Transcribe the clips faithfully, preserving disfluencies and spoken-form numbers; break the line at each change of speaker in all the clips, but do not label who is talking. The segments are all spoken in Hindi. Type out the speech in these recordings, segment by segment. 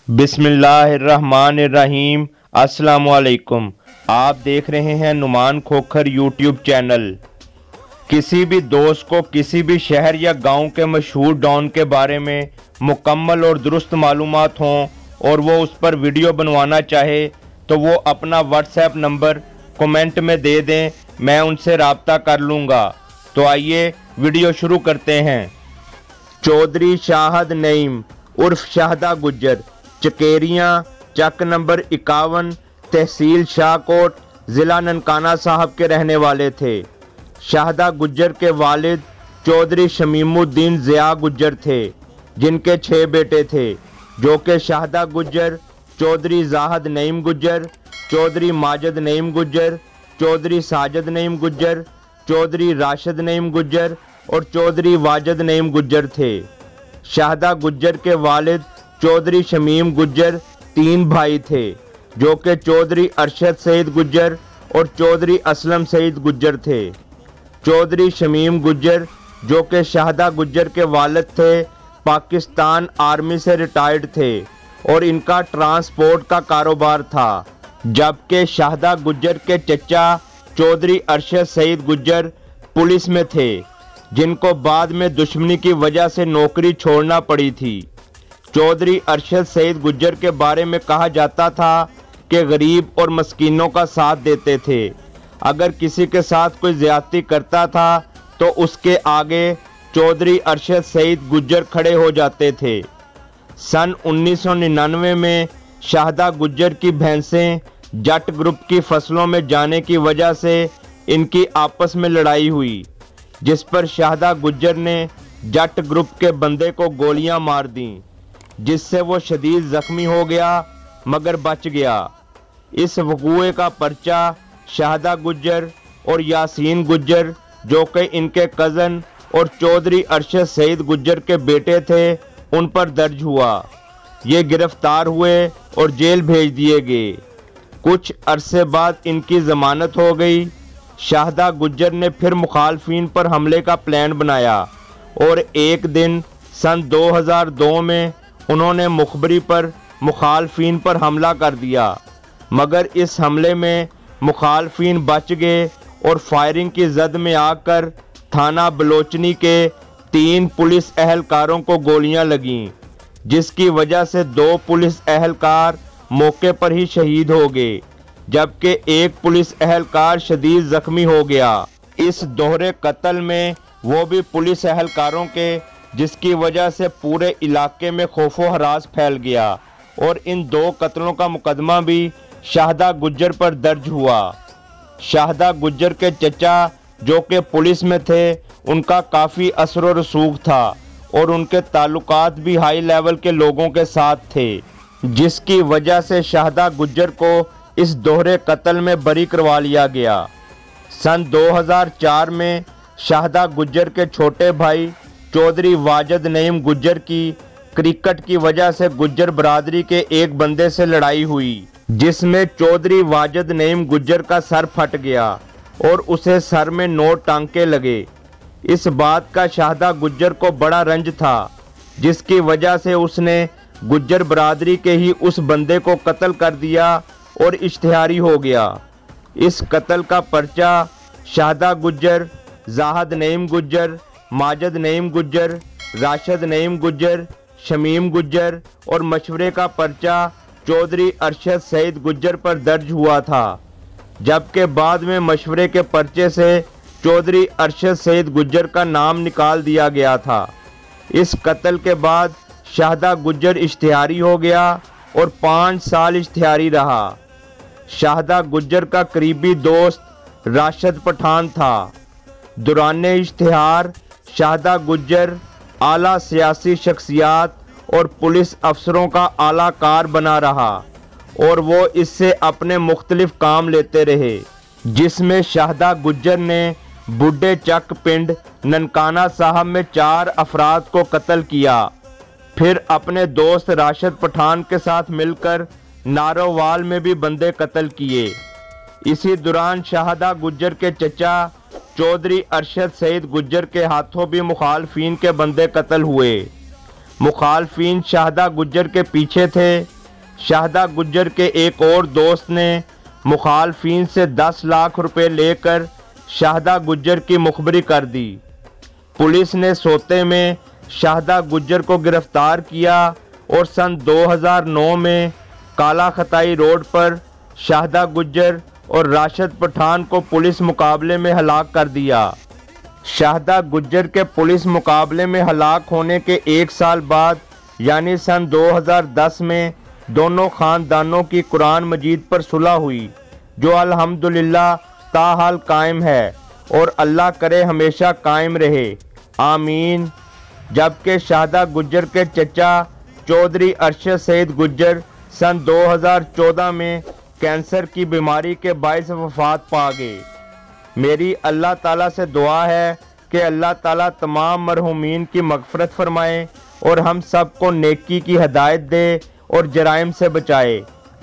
बिस्मिल्लाहिर्रहमानिर्रहीम। अस्सलामुअलैकुम। आप देख रहे हैं नुमान खोखर यूट्यूब चैनल। किसी भी दोस्त को किसी भी शहर या गांव के मशहूर डॉन के बारे में मुकम्मल और दुरुस्त मालूमात हों और वो उस पर वीडियो बनवाना चाहे तो वो अपना व्हाट्सएप नंबर कमेंट में दे दें, मैं उनसे रब्ता कर लूँगा। तो आइए वीडियो शुरू करते हैं। चौधरी शाहद नईम उर्फ शाहदा गुज्जर चकेरियाँ चक नंबर इक्यावन तहसील शाहकोट ज़िला ननकाना साहब के रहने वाले थे। शाहदा गुज्जर के वालिद चौधरी शमीमुद्दीन ज़िया गुज्जर थे, जिनके छः बेटे थे, जो कि शाहदा गुज्जर, चौधरी जाहद नईम गुज्जर, चौधरी माजिद नईम गुज्जर, चौधरी साजिद नईम गुज्जर, चौधरी राशिद नईम गुज्जर और चौधरी वाजिद नईम गुज्जर थे। शाहदा गुज्जर के वालिद चौधरी शमीम गुज्जर तीन भाई थे, जो कि चौधरी अरशद सईद गुज्जर और चौधरी असलम सईद गुज्जर थे। चौधरी शमीम गुज्जर, जो कि शाहदा गुज्जर के वालिद थे, पाकिस्तान आर्मी से रिटायर्ड थे और इनका ट्रांसपोर्ट का कारोबार था, जबकि शाहदा गुज्जर के चचा चौधरी अरशद सईद गुज्जर पुलिस में थे, जिनको बाद में दुश्मनी की वजह से नौकरी छोड़ना पड़ी थी। चौधरी अरशद सईद गुज्जर के बारे में कहा जाता था कि गरीब और मस्कीनों का साथ देते थे। अगर किसी के साथ कोई ज्यादती करता था तो उसके आगे चौधरी अरशद सईद गुज्जर खड़े हो जाते थे। सन उन्नीस सौ निन्यानवे में शाहदा गुज्जर की भैंसें जट ग्रुप की फसलों में जाने की वजह से इनकी आपस में लड़ाई हुई, जिस पर शाहदा गुज्जर ने जट ग्रुप के बंदे को गोलियां मार दीं, जिससे वो शदीद जख्मी हो गया मगर बच गया। इस वक़ूए का पर्चा शाहदा गुज्जर और यासीन गुज्जर, जो कि इनके कज़न और चौधरी अरशद सईद गुज्जर के बेटे थे, उन पर दर्ज हुआ। ये गिरफ्तार हुए और जेल भेज दिए गए। कुछ अरसे बाद इनकी ज़मानत हो गई। शाहदा गुज्जर ने फिर मुखालफिन पर हमले का प्लान बनाया और एक दिन सन दो हज़ार दो में उन्होंने मुखबरी पर मुखालफिन पर हमला कर दिया, मगर इस हमले में मुखालफिन बच गए और फायरिंग की जद में आकर थाना बलोचनी के तीन पुलिस एहलकारों को गोलियां लगीं, जिसकी वजह से दो पुलिस एहलकार मौके पर ही शहीद हो गए, जबकि एक पुलिस एहलकार शदीद जख्मी हो गया। इस दोहरे कत्ल में वो भी पुलिस एहलकारों के, जिसकी वजह से पूरे इलाके में खौफो हरास फैल गया और इन दो कत्लों का मुकदमा भी शाहदा गुज्जर पर दर्ज हुआ। शाहदा गुज्जर के चचा, जो कि पुलिस में थे, उनका काफ़ी असर व रसूख था और उनके ताल्लुकात भी हाई लेवल के लोगों के साथ थे, जिसकी वजह से शाहदा गुज्जर को इस दोहरे कत्ल में बरी करवा लिया गया। सन दो हज़ार चार में शाहदा गुज्जर के छोटे भाई चौधरी वाजिद नईम गुज्जर की क्रिकेट की वजह से गुज्जर बरादरी के एक बंदे से लड़ाई हुई, जिसमें चौधरी वाजिद नईम गुज्जर का सर फट गया और उसे सर में नौ टांके लगे। इस बात का शाहदा गुज्जर को बड़ा रंज था, जिसकी वजह से उसने गुज्जर बरादरी के ही उस बंदे को कत्ल कर दिया और इश्तिहारी हो गया। इस कत्ल का पर्चा शाहदा गुज्जर, जाहद नईम गुज्जर, माजिद नईम गुज्जर, राशिद नईम गुज्जर, शमीम गुज्जर और मशवरे का पर्चा चौधरी अरशद सईद गुज्जर पर दर्ज हुआ था, जबकि बाद में मशवरे के पर्चे से चौधरी अरशद सईद गुज्जर का नाम निकाल दिया गया था। इस कत्ल के बाद शाहदा गुज्जर इश्तिहारी हो गया और पाँच साल इश्तिहारी रहा। शाहदा गुज्जर का करीबी दोस्त राशिद पठान था। दौरान इश्तिहार शाहदा गुज्जर आला सियासी शख्सियात और पुलिस अफसरों का आला कार बना रहा और वो इससे अपने मुख्तलिफ काम लेते रहे, जिसमें शाहदा गुज्जर ने बुड्ढे चक पिंड ननकाना साहब में चार अफराद को कत्ल किया। फिर अपने दोस्त राशिद पठान के साथ मिलकर नारोवाल में भी बंदे कत्ल किए। इसी दौरान शाहदा गुज्जर के चचा चौधरी अरशद सईद गुज्जर के हाथों भी मुखालफिन के बंदे कत्ल हुए। मुखालफिन शाहदा गुज्जर के पीछे थे शाहदा गुज्जर के एक और दोस्त ने मुखालफिन से दस लाख रुपए लेकर शाहदा गुज्जर की मुखबरी कर दी। पुलिस ने सोते में शाहदा गुज्जर को गिरफ्तार किया और सन दो हज़ार नौ में काला खताई रोड पर शाहदा गुज्जर और राशिद पठान को पुलिस मुकाबले में हलाक कर दिया। शाहदा गुज्जर के पुलिस मुकाबले में हलाक होने के एक साल बाद यानी सन दो हज़ार दस में दोनों ख़ानदानों की कुरान मजीद पर सुलह हुई, जो अल्हम्दुलिल्लाह ताहाल कायम है और अल्लाह करे हमेशा कायम रहे, आमीन। जबकि शाहदा गुज्जर के चचा चौधरी अरशद सईद गुज्जर सन दो हज़ार चौदह में कैंसर की बीमारी के बाइस वफात पा गए। मेरी अल्लाह ताला से दुआ है कि अल्लाह ताला तमाम मरहूमीन की मगफरत फरमाए और हम सब को नेकी की हिदायत दे और जराइम से बचाए,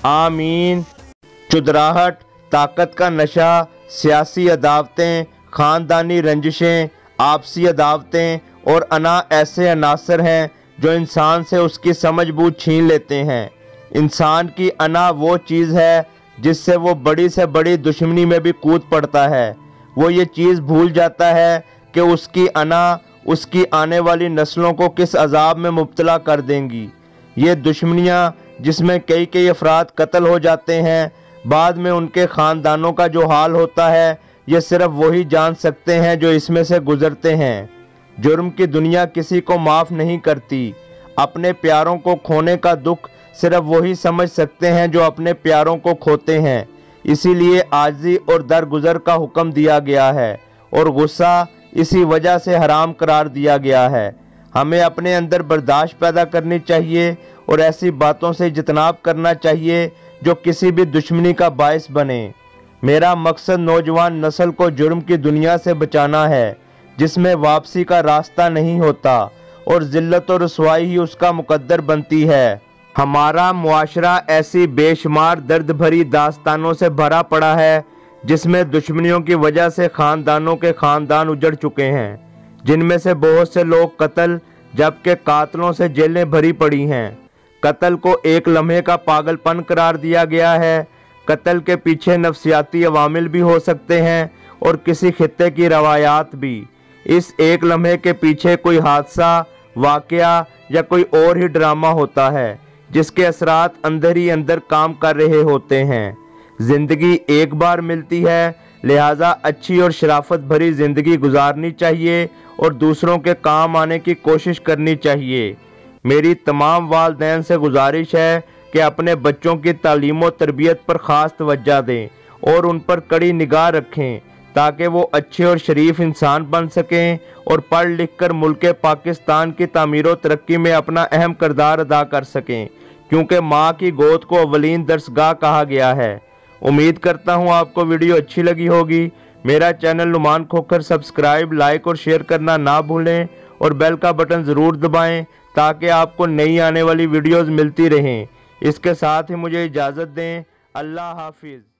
आमीन। चुदराहट, ताकत का नशा, सियासी अदावतें, ख़ानदानी रंजिशें, आपसी अदावतें और अना ऐसे अनासर हैं जो इंसान से उसकी समझ बूझ छीन लेते हैं। इंसान की अना वो चीज़ है जिससे वो बड़ी से बड़ी दुश्मनी में भी कूद पड़ता है। वो ये चीज़ भूल जाता है कि उसकी अना उसकी आने वाली नस्लों को किस अजाब में मुब्तला कर देंगी। ये दुश्मनियाँ जिसमें कई कई अफराद कत्ल हो जाते हैं, बाद में उनके ख़ानदानों का जो हाल होता है ये सिर्फ वही जान सकते हैं जो इसमें से गुज़रते हैं। जुर्म की दुनिया किसी को माफ़ नहीं करती। अपने प्यारों को खोने का दुख सिर्फ वही समझ सकते हैं जो अपने प्यारों को खोते हैं। इसीलिए आजिज़ी और दरगुजर का हुक्म दिया गया है और गुस्सा इसी वजह से हराम करार दिया गया है। हमें अपने अंदर बर्दाश्त पैदा करनी चाहिए और ऐसी बातों से इज्तनाब करना चाहिए जो किसी भी दुश्मनी का बायस बने। मेरा मकसद नौजवान नस्ल को जुर्म की दुनिया से बचाना है जिसमें वापसी का रास्ता नहीं होता और जिल्लत और रुसवाई ही उसका मुकद्दर बनती है। हमारा मुआशरा ऐसी बेशुमार दर्द भरी दास्तानों से भरा पड़ा है जिसमें दुश्मनियों की वजह से ख़ानदानों के ख़ानदान उजड़ चुके हैं, जिनमें से बहुत से लोग कत्ल जबकि कातलों से जेलें भरी पड़ी हैं। कत्ल को एक लम्हे का पागलपन करार दिया गया है। कत्ल के पीछे नफसियाती अवामिल भी हो सकते हैं और किसी खित्ते की रवायात भी। इस एक लम्हे के पीछे कोई हादसा, वाक़या या कोई और ही ड्रामा होता है जिसके असरात अंदर ही अंदर काम कर रहे होते हैं। ज़िंदगी एक बार मिलती है, लिहाजा अच्छी और शराफत भरी ज़िंदगी गुजारनी चाहिए और दूसरों के काम आने की कोशिश करनी चाहिए। मेरी तमाम वालिदैन से गुजारिश है कि अपने बच्चों की तालीम और तरबियत पर ख़ास तवज्जो दें और उन पर कड़ी निगाह रखें ताकि वो अच्छे और शरीफ इंसान बन सकें और पढ़ लिख कर मुल्क पाकिस्तान की तामीर और तरक्की में अपना अहम किरदार अदा कर सकें, क्योंकि माँ की गोद को अवलीन दरसगाह कहा गया है। उम्मीद करता हूँ आपको वीडियो अच्छी लगी होगी। मेरा channel Numan Khokhar subscribe, like और शेयर करना ना भूलें और बेल का बटन ज़रूर दबाएं ताकि आपको नई आने वाली वीडियोज़ मिलती रहें। इसके साथ ही मुझे इजाज़त दें। अल्लाह हाफिज़।